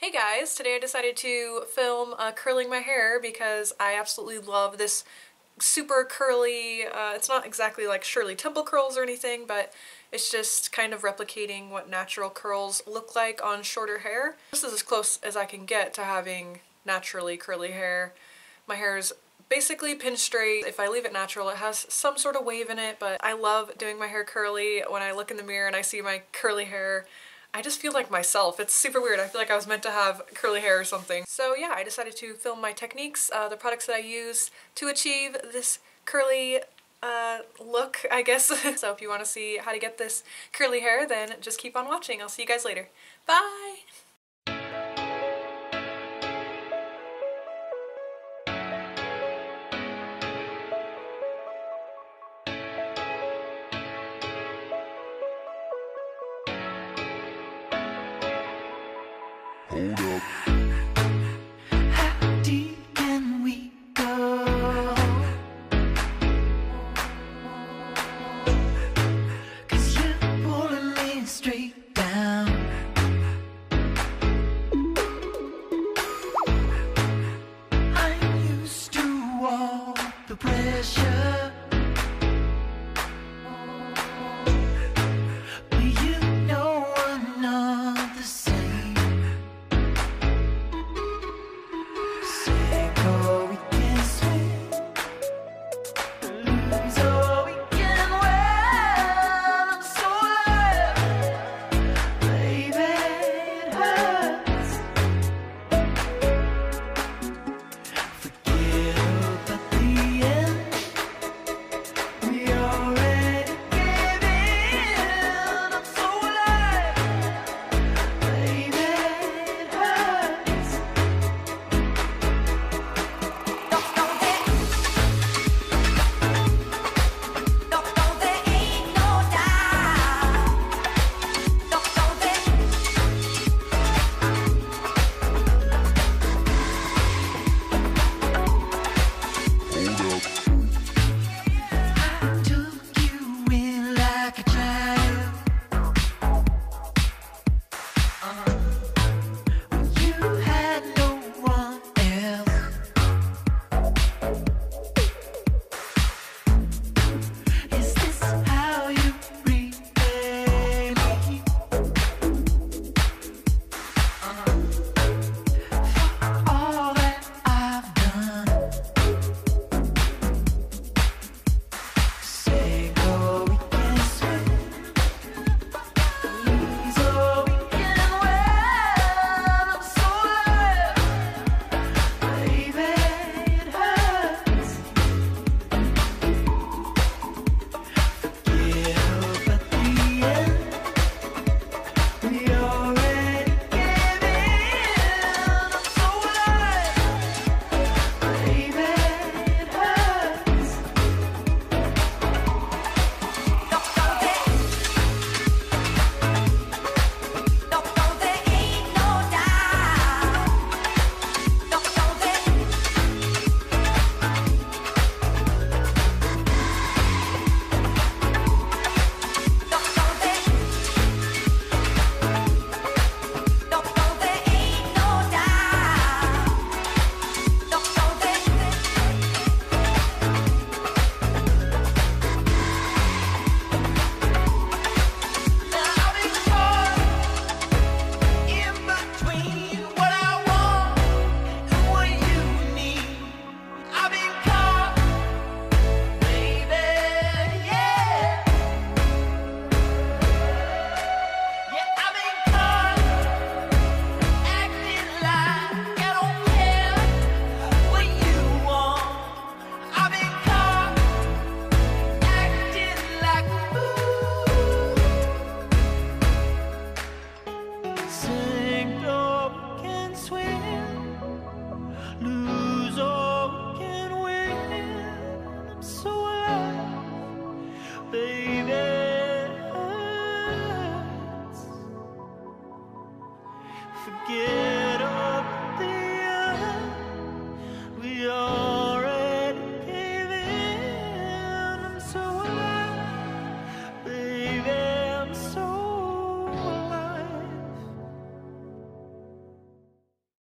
Hey guys, today I decided to film curling my hair because I absolutely love this super curly, it's not exactly like Shirley Temple curls or anything, but it's just kind of replicating what natural curls look like on shorter hair. This is as close as I can get to having naturally curly hair. My hair is basically pin straight. If I leave it natural, it has some sort of wave in it, but I love doing my hair curly. When I look in the mirror and I see my curly hair, I just feel like myself. It's super weird. I feel like I was meant to have curly hair or something. So yeah, I decided to film my techniques, the products that I use to achieve this curly look, I guess. So if you want to see how to get this curly hair, then just keep on watching. I'll see you guys later. Bye! Hold up.